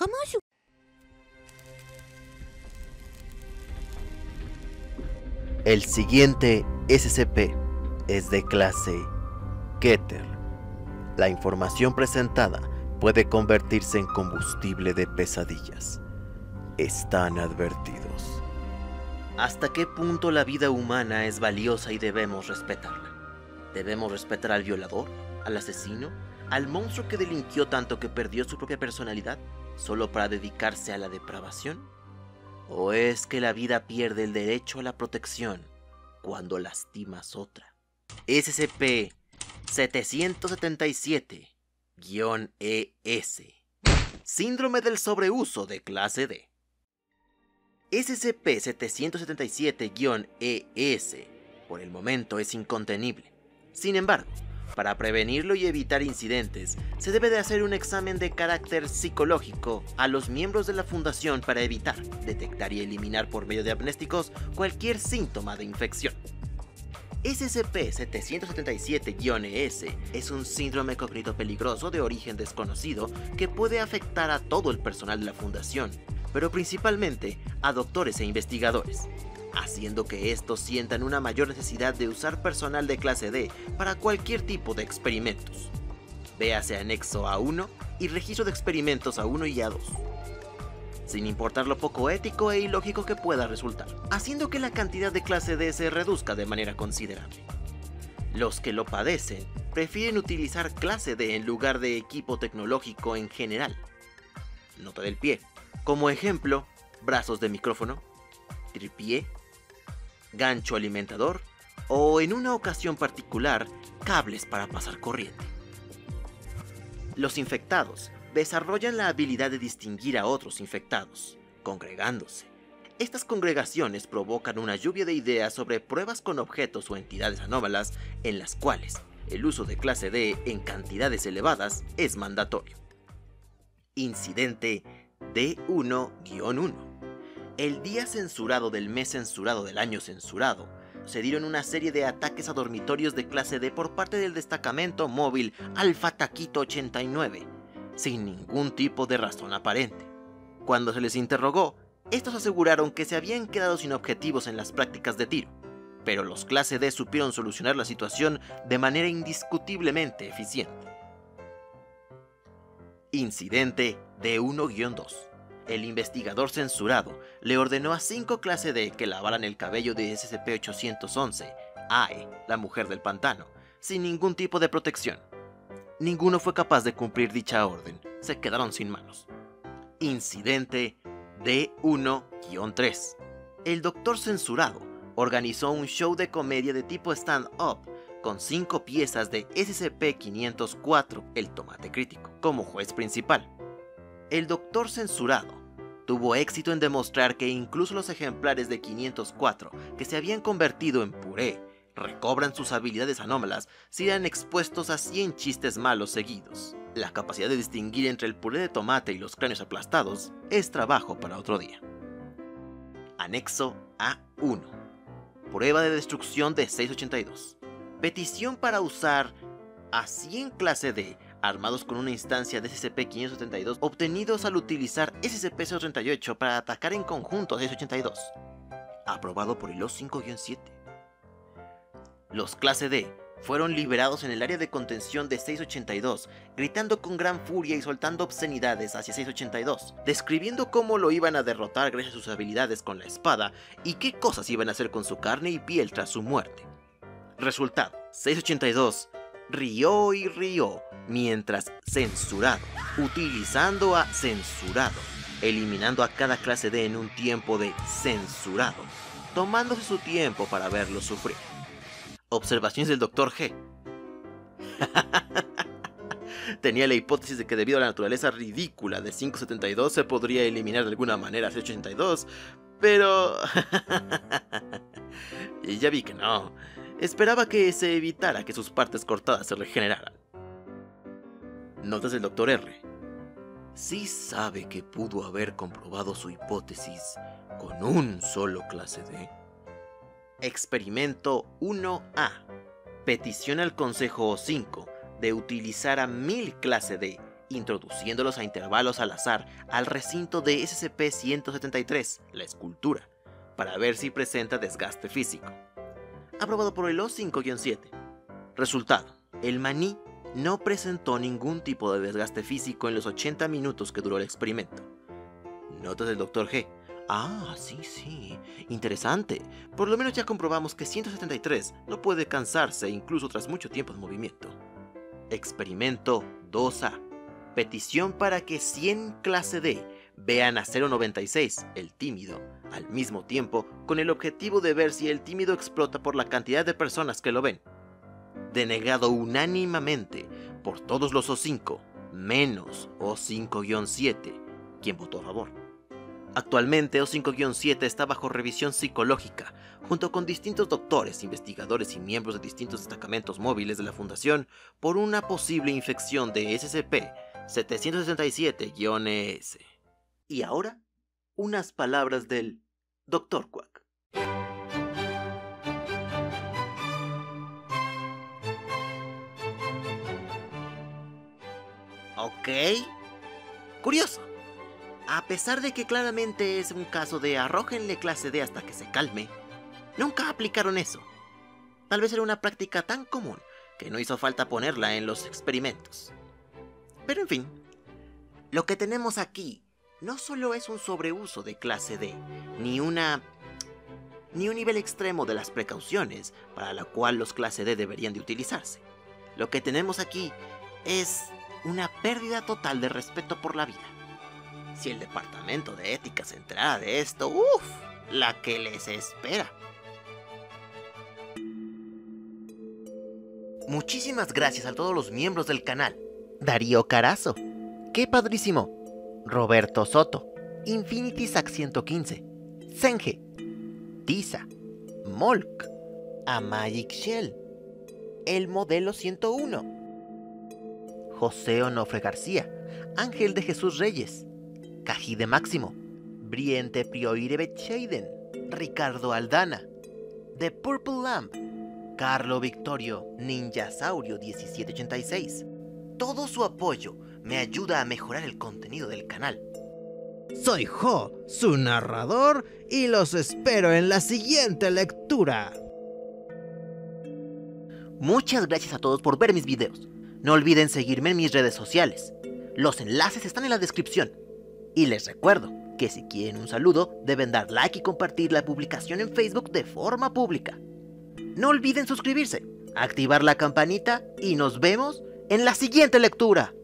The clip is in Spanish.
Amayo. El siguiente SCP es de clase Keter. La información presentada puede convertirse en combustible de pesadillas. Están advertidos. ¿Hasta qué punto la vida humana es valiosa y debemos respetarla? ¿Debemos respetar al violador, al asesino, al monstruo que delinquió tanto que perdió su propia personalidad solo para dedicarse a la depravación? ¿O es que la vida pierde el derecho a la protección cuando lastimas otra? SCP-777-ES. Síndrome del sobreuso de clase D. SCP-777-ES por el momento es incontenible. Sin embargo, para prevenirlo y evitar incidentes, se debe de hacer un examen de carácter psicológico a los miembros de la Fundación para evitar, detectar y eliminar por medio de amnésticos cualquier síntoma de infección. SCP-777-ES es un síndrome cognido peligroso de origen desconocido que puede afectar a todo el personal de la Fundación, pero principalmente a doctores e investigadores, haciendo que estos sientan una mayor necesidad de usar personal de clase D para cualquier tipo de experimentos. Véase anexo A1 y registro de experimentos A1 y A2, sin importar lo poco ético e ilógico que pueda resultar, haciendo que la cantidad de clase D se reduzca de manera considerable. Los que lo padecen prefieren utilizar clase D en lugar de equipo tecnológico en general. Nota del pie. Como ejemplo, brazos de micrófono, tripié, gancho alimentador o, en una ocasión particular, cables para pasar corriente. Los infectados desarrollan la habilidad de distinguir a otros infectados, congregándose. Estas congregaciones provocan una lluvia de ideas sobre pruebas con objetos o entidades anómalas en las cuales el uso de clase D en cantidades elevadas es mandatorio. Incidente D1-1. El día censurado del mes censurado del año censurado, se dieron una serie de ataques a dormitorios de clase D por parte del destacamento móvil Alpha Taquito 89, sin ningún tipo de razón aparente. Cuando se les interrogó, estos aseguraron que se habían quedado sin objetivos en las prácticas de tiro, pero los clase D supieron solucionar la situación de manera indiscutiblemente eficiente. Incidente D1-2. El investigador censurado le ordenó a 5 clase D que lavaran el cabello de SCP-811, AE, la mujer del pantano, sin ningún tipo de protección. Ninguno fue capaz de cumplir dicha orden, se quedaron sin manos. Incidente D1-3. El doctor censurado organizó un show de comedia de tipo stand-up con 5 piezas de SCP-504, el tomate crítico, como juez principal. El doctor censurado tuvo éxito en demostrar que incluso los ejemplares de 504 que se habían convertido en puré recobran sus habilidades anómalas si eran expuestos a 100 chistes malos seguidos. La capacidad de distinguir entre el puré de tomate y los cráneos aplastados es trabajo para otro día. Anexo A1. Prueba de destrucción de 682. Petición para usar a 100 clase D armados con una instancia de SCP-572 obtenidos al utilizar SCP-038 para atacar en conjunto a 682. Aprobado por el O5-7. Los clase D fueron liberados en el área de contención de 682, gritando con gran furia y soltando obscenidades hacia 682, describiendo cómo lo iban a derrotar gracias a sus habilidades con la espada y qué cosas iban a hacer con su carne y piel tras su muerte. Resultado: 682 rió y rió, mientras censurado, utilizando a censurado, eliminando a cada clase D en un tiempo de censurado, tomándose su tiempo para verlo sufrir. Observaciones del Dr. G. Tenía la hipótesis de que debido a la naturaleza ridícula de 572 se podría eliminar de alguna manera a 682, pero... ya vi que no. Esperaba que se evitara que sus partes cortadas se regeneraran. Notas del Dr. R. Sí sabe que pudo haber comprobado su hipótesis con un solo clase D. Experimento 1A. Petición al Consejo O5 de utilizar a 1000 clase D introduciéndolos a intervalos al azar al recinto de SCP-173, la escultura, para ver si presenta desgaste físico. Aprobado por el O5-7. Resultado: el maní no presentó ningún tipo de desgaste físico en los 80 minutos que duró el experimento. Notas del Dr. G. Ah, sí, interesante. Por lo menos ya comprobamos que 173 no puede cansarse incluso tras mucho tiempo de movimiento. Experimento 2A. Petición para que 100 clase D vean a 096, el tímido, al mismo tiempo con el objetivo de ver si el tímido explota por la cantidad de personas que lo ven. Denegado unánimemente por todos los O5, menos O5-7, quien votó a favor. Actualmente O5-7 está bajo revisión psicológica, junto con distintos doctores, investigadores y miembros de distintos destacamentos móviles de la Fundación por una posible infección de SCP-767-ES. Y ahora, unas palabras del Dr. Quack. Ok. Curioso. A pesar de que claramente es un caso de arrójenle clase D hasta que se calme, nunca aplicaron eso. Tal vez era una práctica tan común que no hizo falta ponerla en los experimentos. Pero en fin, lo que tenemos aquí no solo es un sobreuso de clase D, ni un nivel extremo de las precauciones para la cual los clase D deberían de utilizarse. Lo que tenemos aquí es una pérdida total de respeto por la vida. Si el departamento de ética se enterara de esto, la que les espera. Muchísimas gracias a todos los miembros del canal. Darío Carazo, qué padrísimo. Roberto Soto, Infinity Sac 115, Senge, Tisa, Molk, Amagic Shell, El Modelo 101, José Onofre García, Ángel de Jesús Reyes, Cajide Máximo, Briente Prioire Betscheiden, Ricardo Aldana, The Purple Lamp, Carlo Victorio, Ninjasaurio 1786. Todo su apoyo me ayuda a mejorar el contenido del canal. Soy Jo, su narrador, y los espero en la siguiente lectura. Muchas gracias a todos por ver mis videos. No olviden seguirme en mis redes sociales. Los enlaces están en la descripción. Y les recuerdo que si quieren un saludo, deben dar like y compartir la publicación en Facebook de forma pública. No olviden suscribirse, activar la campanita y nos vemos en la siguiente lectura.